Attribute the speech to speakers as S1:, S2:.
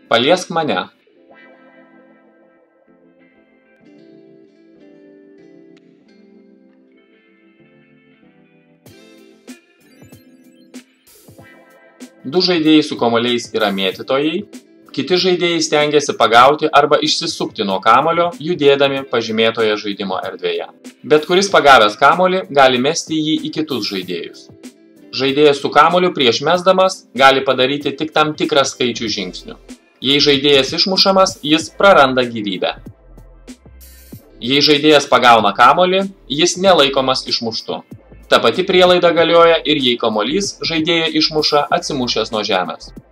S1: Paliesk mane. Du žaidėjai su kamuoliais yra mėtytojai, kiti žaidėjai stengiasi pagauti arba išsisukti nuo kamuolio, judėdami pažymėtoje žaidimo erdvėje. Bet kuris pagavęs kamuolį gali mesti jį į kitus žaidėjus. Žaidėjas su kamuoliu prieš mesdamas gali padaryti tik tam tikrą skaičių žingsnių. Jei žaidėjas išmušamas, jis praranda gyvybę. Jei žaidėjas pagauna kamuolį, jis nelaikomas išmuštu. Ta pati prielaida galioja ir jei kamuolys žaidėją išmuša atsimušęs nuo žemės.